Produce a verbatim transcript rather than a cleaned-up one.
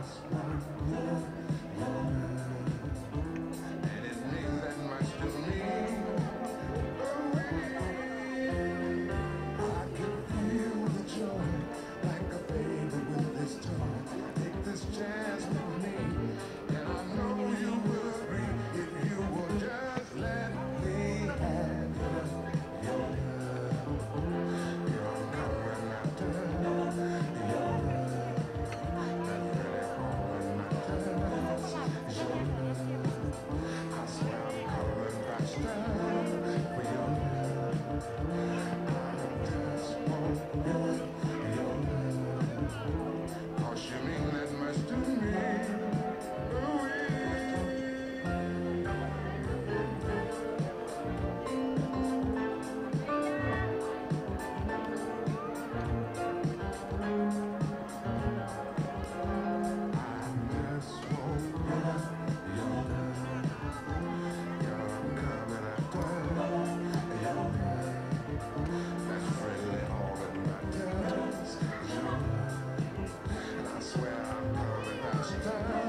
just want your, your love. And it means that much to me. Oh, I can feel the joy like a baby with this toy. Take this chance with me, and I know you will agree if you will just let me have your, your love. You're coming after your love. That's really all that matters. Your love. I swear I'm coming faster for your love. I just want your, your love. 'Cause you mean that much to me. Swear I'm coming faster.